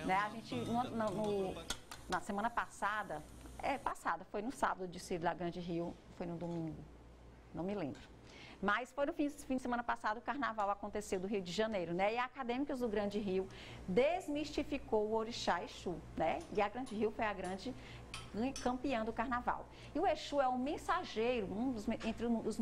né? A gente, na semana passada, foi no sábado o desfile da Grande Rio, foi no domingo, não me lembro. Mas foi no fim de semana passado o carnaval aconteceu do Rio de Janeiro, né? E a Acadêmicos do Grande Rio desmistificou o Orixá Exu, né? E a Grande Rio foi a grande campeã do carnaval. E o Exu é um mensageiro entre os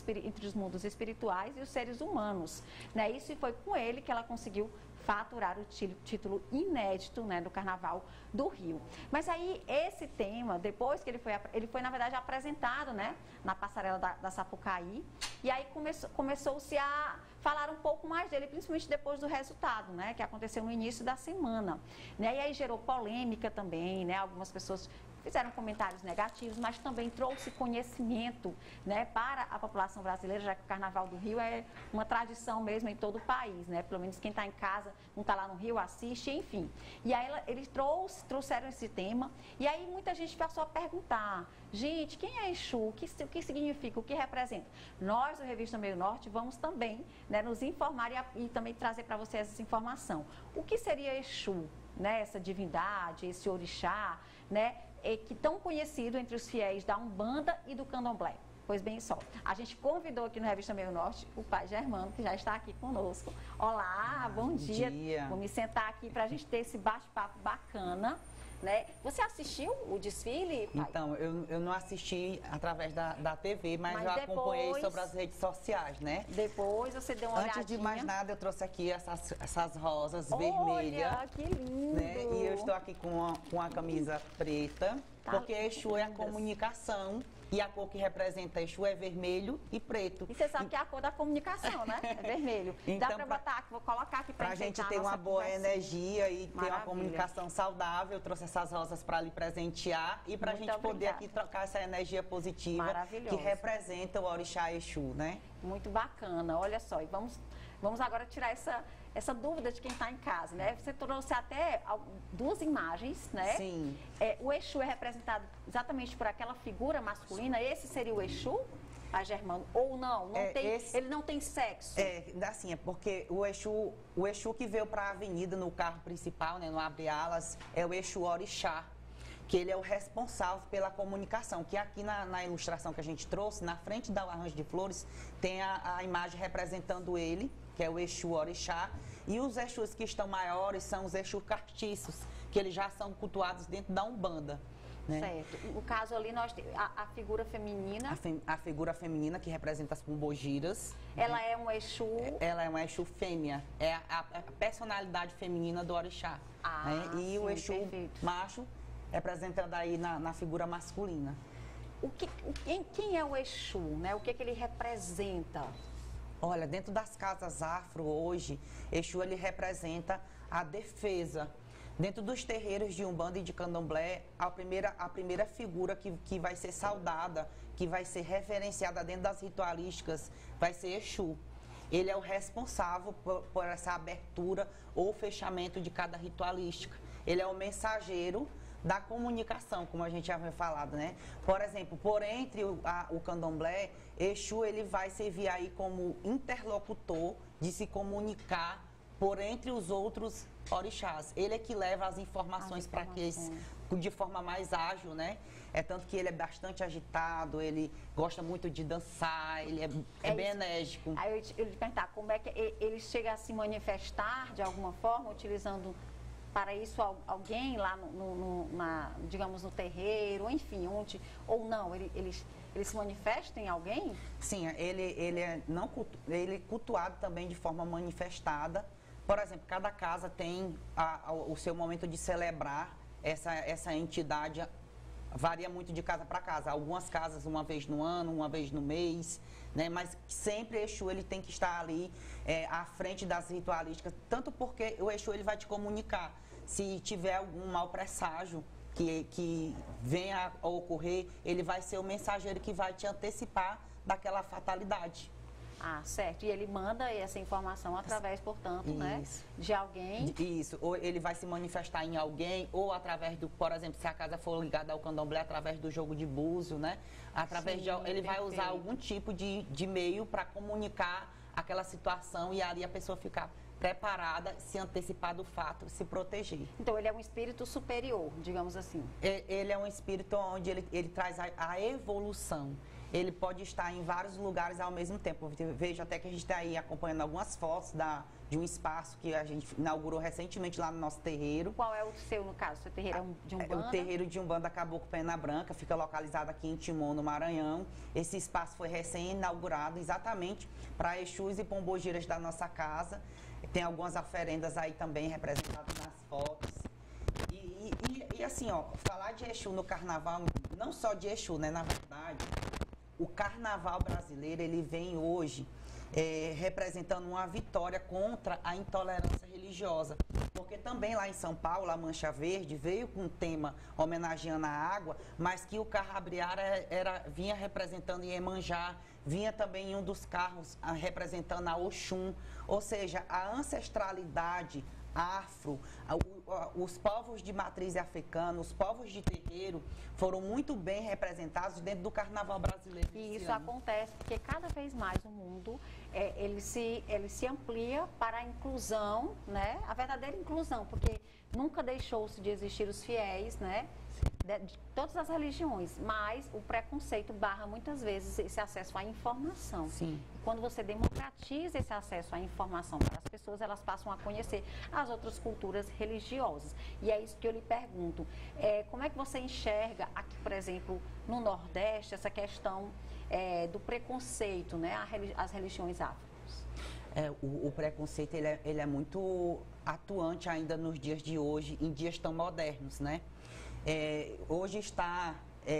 mundos espirituais e os seres humanos, né? Isso foi com ele que ela conseguiu faturar o título inédito, né, do Carnaval do Rio. Mas aí esse tema, depois que ele foi na verdade apresentado, né, na passarela da Sapucaí, e aí começou-se a falar um pouco mais dele, principalmente depois do resultado, né, que aconteceu no início da semana, né? E aí gerou polêmica também, né? Algumas pessoas fizeram comentários negativos, mas também trouxe conhecimento, né, para a população brasileira, já que o Carnaval do Rio é uma tradição mesmo em todo o país, né? Pelo menos quem está em casa, não está lá no Rio, assiste, enfim. E aí eles trouxeram esse tema, e aí muita gente passou a perguntar, gente, quem é Exu? O que significa? O que representa? Nós, do Revista Meio Norte, vamos também, né, nos informar e também trazer para vocês essa informação. O que seria Exu? Né, essa divindade, esse orixá, né, que tão conhecido entre os fiéis da Umbanda e do Candomblé. Pois bem, só. A gente convidou aqui no Revista Meio Norte o pai Germano, que já está aqui conosco. Olá, bom dia. Vou me sentar aqui para a gente ter esse bate-papo bacana. Né? Você assistiu o desfile, pai? Então, eu não assisti através da TV, mas eu acompanhei sobre as redes sociais, né? Depois você deu uma olhadinha. Antes de mais nada, eu trouxe aqui essas rosas vermelhas. Olha, que lindo! Né? E eu estou aqui com a camisa preta, porque Exu é a comunicação. E a cor que representa Exu é vermelho e preto. E você sabe que é a cor da comunicação, né? É vermelho. Então, dá para botar aqui, vou colocar aqui para a gente ter uma boa energia e ter uma comunicação saudável. Eu trouxe essas rosas para lhe presentear e para a gente poder aqui trocar essa energia positiva que representa o Orixá Exu, né? Muito bacana. Olha só, e vamos agora tirar essa dúvida de quem está em casa, né? Você trouxe até duas imagens, né? Sim. O Exu é representado exatamente por aquela figura masculina. Esse seria o Exu, a Germano? Ou não? Ele não tem sexo? Assim, é porque o Exu que veio para a avenida no carro principal, né, no Abre Alas, é o Exu Orixá, que ele é o responsável pela comunicação, que aqui na ilustração que a gente trouxe, na frente da arranjo de flores, tem a imagem representando ele, que é o Exu Orixá, e os Exus que estão maiores são os Exus castiços, que eles já são cultuados dentro da Umbanda. Né? Certo. No caso ali, nós temos a figura feminina. A figura feminina que representa as pombogiras. Ela né? é um Exu? Ela é uma Exu fêmea. É a personalidade feminina do Orixá. Né? E sim, o Exu macho representando aí na figura masculina. Quem é o Exu? Né? O que ele representa? Olha, dentro das casas afro hoje, Exu ele representa a defesa. Dentro dos terreiros de Umbanda e de Candomblé, a primeira figura que vai ser saudada, que vai ser referenciada dentro das ritualísticas, vai ser Exu. Ele é o responsável por essa abertura ou fechamento de cada ritualística. Ele é o mensageiro da comunicação, como a gente já havia falado, né? Por exemplo, por entre o Candomblé, Exu ele vai servir aí como interlocutor de se comunicar por entre os outros orixás. Ele é que leva as informações para que eles, de forma mais ágil, né? É tanto que ele é bastante agitado, ele gosta muito de dançar, ele é bem enérgico. Aí eu ia te perguntar, como é que ele chega a se manifestar de alguma forma, utilizando para isso alguém lá digamos, no terreiro, enfim, ou não, ele se manifesta em alguém? Sim, ele é cultuado também de forma manifestada. Por exemplo, cada casa tem o seu momento de celebrar essa entidade, varia muito de casa para casa. Algumas casas uma vez no ano, uma vez no mês, né? Mas sempre o Exu ele tem que estar ali à frente das ritualísticas, tanto porque o Exu ele vai te comunicar. Se tiver algum mau presságio que venha a ocorrer, ele vai ser o mensageiro que vai te antecipar daquela fatalidade. Ah, certo. E ele manda essa informação através, portanto, né, de alguém. Isso. Ou ele vai se manifestar em alguém, ou através por exemplo, se a casa for ligada ao Candomblé, através do jogo de búzio, né? Através ele vai usar algum tipo de meio para comunicar aquela situação e ali a pessoa ficar preparada, se antecipar do fato, se proteger. Então, ele é um espírito superior, digamos assim. Ele é um espírito onde ele traz a evolução. Ele pode estar em vários lugares ao mesmo tempo. Eu vejo até que a gente está aí acompanhando algumas fotos de um espaço que a gente inaugurou recentemente lá no nosso terreiro. Qual é o seu, no caso? O seu terreiro é de Umbanda? O terreiro de Umbanda Caboclo Pena Branca, fica localizado aqui em Timon, no Maranhão. Esse espaço foi recém-inaugurado exatamente para Exus e Pombogiras da nossa casa. Tem algumas oferendas aí também representadas nas fotos. E assim, ó, falar de Exu no carnaval, não só de Exu, né, na verdade, o carnaval brasileiro, ele vem hoje representando uma vitória contra a intolerância religiosa. Porque também lá em São Paulo, a Mancha Verde veio com um tema homenageando a água, mas que o carrabriara vinha representando Iemanjá, vinha também em um dos carros representando a Oxum, ou seja, a ancestralidade afro, os povos de matriz africana, os povos de terreiro foram muito bem representados dentro do carnaval brasileiro. E isso acontece porque cada vez mais o mundo ele se amplia para a inclusão, né? A verdadeira inclusão, porque nunca deixou-se de existir os fiéis, né? De todas as religiões, mas o preconceito barra muitas vezes esse acesso à informação. Sim. Quando você democratiza esse acesso à informação para as pessoas, elas passam a conhecer as outras culturas religiosas. E é isso que eu lhe pergunto. Como é que você enxerga aqui, por exemplo, no Nordeste, essa questão do preconceito, né, às religiões afros? O preconceito ele é muito atuante ainda nos dias de hoje, em dias tão modernos, né? Hoje está,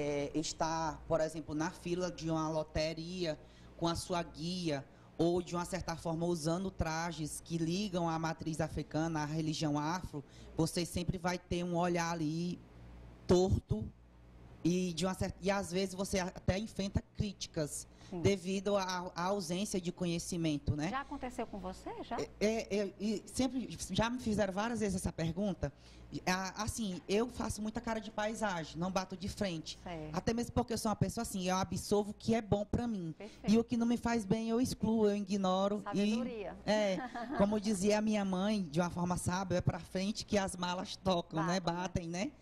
por exemplo, na fila de uma loteria com a sua guia ou, de uma certa forma, usando trajes que ligam a matriz africana, a religião afro, você sempre vai ter um olhar ali torto e, às vezes, você até enfrenta críticas. Sim. Devido à ausência de conhecimento, né? Já aconteceu com você, já? Sempre, já me fizeram várias vezes essa pergunta. Assim, eu faço muita cara de paisagem, não bato de frente. Certo. Até mesmo porque eu sou uma pessoa assim, eu absolvo o que é bom para mim. Perfeito. E o que não me faz bem, eu excluo, eu ignoro. Sabedoria. Como dizia a minha mãe, de uma forma sábia, é para frente que as malas tocam, né? Batem, né?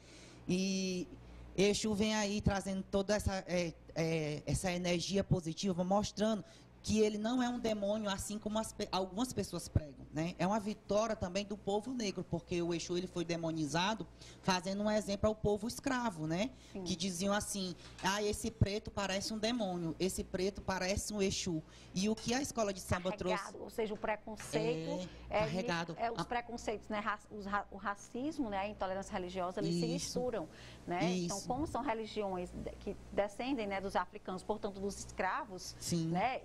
E Exu vem aí trazendo toda essa energia positiva, mostrando que ele não é um demônio, assim como algumas pessoas pregam, né? É uma vitória também do povo negro, porque o Exu ele foi demonizado, fazendo um exemplo ao povo escravo, né? Sim. Que diziam assim, esse preto parece um demônio, esse preto parece um Exu. E o que a escola de samba trouxe... Ou seja, o preconceito... carregado. Os preconceitos, né? O racismo, né? A intolerância religiosa, eles se misturam, né? Isso. Então, como são religiões que descendem, né, dos africanos, portanto, dos escravos, sim, né?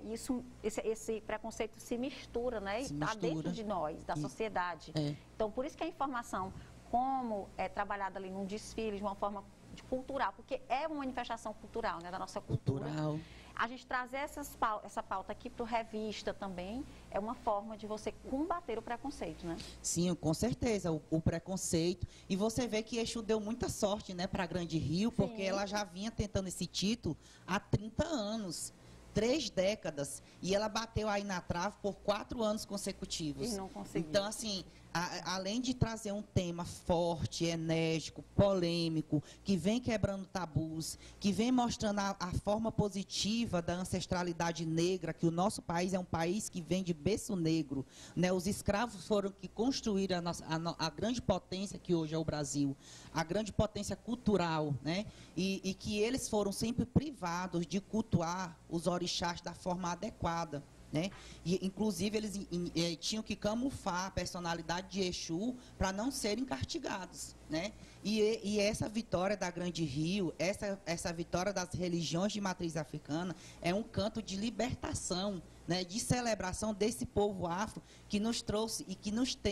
Esse preconceito se mistura, né? E está dentro de nós, da sociedade. Então, por isso que a informação, como é trabalhada ali num desfile, de uma forma cultural, porque é uma manifestação cultural, né? Da nossa cultura. Cultural. A gente trazer essa pauta aqui para o Revista também é uma forma de você combater o preconceito, né? Sim, com certeza, o preconceito. E você vê que Exu deu muita sorte, né, para Grande Rio, porque Sim. ela já vinha tentando esse título há 30 anos. 3 décadas, e ela bateu aí na trave por 4 anos consecutivos. E não conseguiu. Então, assim, além de trazer um tema forte, enérgico, polêmico, que vem quebrando tabus, que vem mostrando a forma positiva da ancestralidade negra, que o nosso país é um país que vem de berço negro, né? Os escravos foram que construíram a grande potência que hoje é o Brasil, a grande potência cultural, né? E que eles foram sempre privados de cultuar os orixás da forma adequada, né? E, inclusive, eles tinham que camuflar a personalidade de Exu para não serem castigados, né? E essa vitória da Grande Rio, essa vitória das religiões de matriz africana, é um canto de libertação, né? De celebração desse povo afro que nos trouxe e que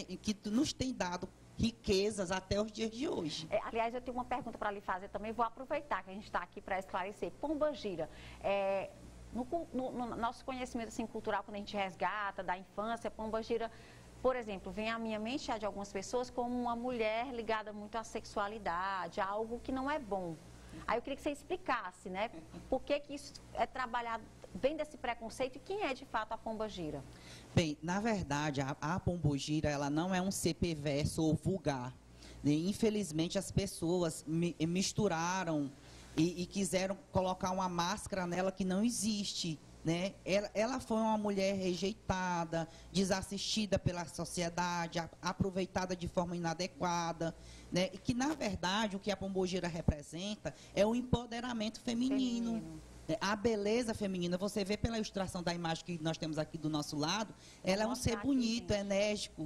nos tem dado riquezas até os dias de hoje. Aliás, eu tenho uma pergunta para lhe fazer também, vou aproveitar que a gente está aqui para esclarecer. Pombagira, no nosso conhecimento assim, cultural, quando a gente resgata da infância, Pombagira, por exemplo, vem à minha mente de algumas pessoas como uma mulher ligada muito à sexualidade, a algo que não é bom. Aí eu queria que você explicasse, né, por que isso é trabalhado vem desse preconceito e quem é de fato a pombogira? Bem, na verdade, a pombogira, ela não é um ser perverso ou vulgar. Infelizmente, as pessoas misturaram e quiseram colocar uma máscara nela que não existe. Né? Ela foi uma mulher rejeitada, desassistida pela sociedade, aproveitada de forma inadequada, né? E que, na verdade, o que a pombogira representa é o empoderamento feminino. A beleza feminina, você vê pela ilustração da imagem que nós temos aqui do nosso lado, ela é um ser bonito, enérgico,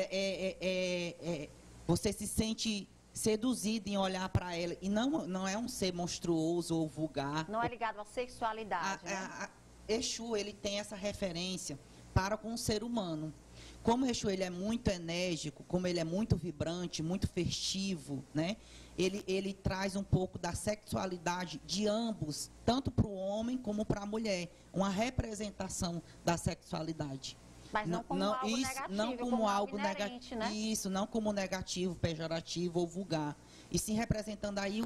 você se sente seduzido em olhar para ela, e não é um ser monstruoso ou vulgar. Não é ligado à sexualidade, né? Exu, ele tem essa referência para com o ser humano. Como o Exu, ele é muito enérgico, como ele é muito vibrante, muito festivo, né? Ele traz um pouco da sexualidade de ambos, tanto para o homem como para a mulher. Uma representação da sexualidade. Mas não como algo negativo, não como algo inerente, né? Isso, não como negativo, pejorativo ou vulgar. E sim representando aí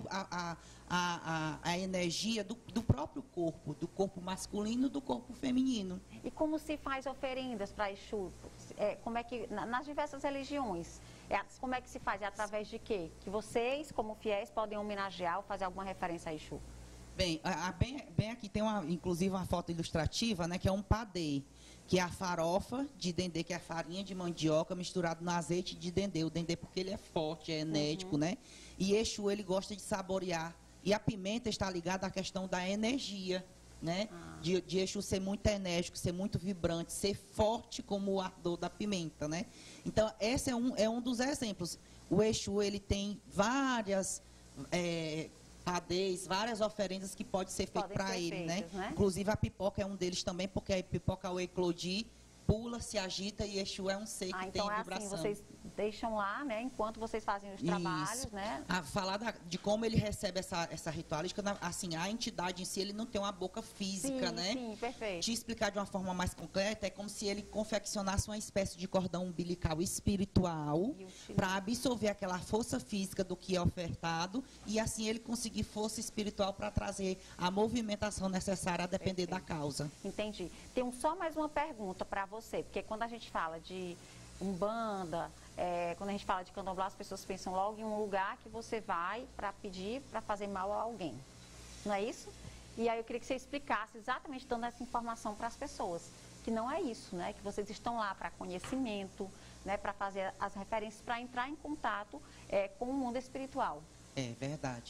a energia do próprio corpo, do corpo masculino e do corpo feminino. E como se faz oferendas para Exu? Como é que, nas diversas religiões, como é que se faz? É através de quê? Que vocês, como fiéis, podem homenagear ou fazer alguma referência a Exu? Bem, bem aqui tem inclusive uma foto ilustrativa, né, que é um padê, que é a farofa de dendê, que é a farinha de mandioca misturado no azeite de dendê. O dendê porque ele é forte, é enérgico, né? E Exu, ele gosta de saborear. E a pimenta está ligada à questão da energia, né? De Exu ser muito enérgico, ser muito vibrante, ser forte como o ardor da pimenta, né? Então, esse é um dos exemplos. O Exu, ele tem várias padês, várias oferendas que pode ser feito para ele, né? Inclusive a pipoca é um deles também, porque a pipoca ao eclodir pula, se agita e Exu é um ser que tem vibração. Assim, vocês deixam lá, né, enquanto vocês fazem os trabalhos, né? Falar de como ele recebe essa ritualística, assim, a entidade em si, ele não tem uma boca física, né? Sim, perfeito. Te explicar de uma forma mais concreta, é como se ele confeccionasse uma espécie de cordão umbilical espiritual para absorver aquela força física do que é ofertado e assim ele conseguir força espiritual para trazer a movimentação necessária a depender da causa. Entendi. Tem só mais uma pergunta para você, porque quando a gente fala de umbanda, quando a gente fala de candomblé, as pessoas pensam logo em um lugar que você vai para pedir para fazer mal a alguém. Não é isso? E aí eu queria que você explicasse exatamente, dando essa informação para as pessoas, que não é isso, né? Que vocês estão lá para conhecimento, né? Para fazer as referências, para entrar em contato com o mundo espiritual. É verdade.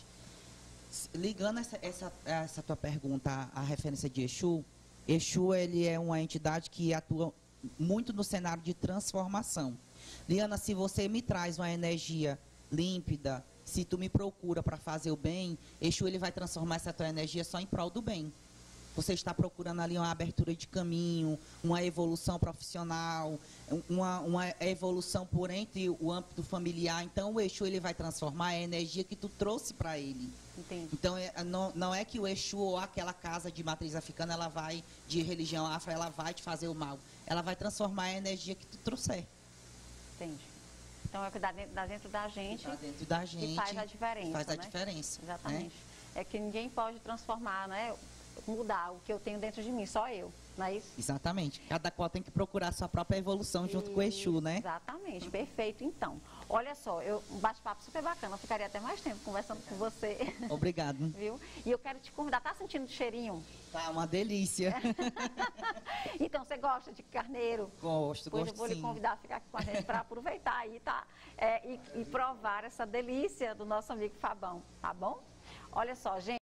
Ligando essa tua pergunta à referência de Exu, Exu, ele é uma entidade que atua muito no cenário de transformação. Liana, se você me traz uma energia límpida, se tu me procura para fazer o bem, Exu, ele vai transformar essa tua energia só em prol do bem. Você está procurando ali uma abertura de caminho, uma evolução profissional, uma evolução por entre o âmbito familiar. Então, o Exu, ele vai transformar a energia que tu trouxe para ele. Entendi. Então, não é que o Exu ou aquela casa de matriz africana, ela vai, de religião afro, ela vai te fazer o mal. Ela vai transformar a energia que tu trouxer. Entendi. Então, é o que dá dentro da gente, que faz a diferença. Faz a diferença. Exatamente. Né? É que ninguém pode transformar, né? Mudar o que eu tenho dentro de mim, só eu, não é isso? Exatamente. Cada qual tem que procurar a sua própria evolução junto com o Exu, né? Exatamente, perfeito. Então, olha só, um bate-papo super bacana, eu ficaria até mais tempo conversando com você. Obrigado. Viu? E eu quero te convidar, tá sentindo o cheirinho? Tá, uma delícia. Então, você gosta de carneiro? Gosto, pois gosto eu vou lhe convidar a ficar aqui com a gente para aproveitar aí, tá? E provar essa delícia do nosso amigo Fabão, tá bom? Olha só, gente.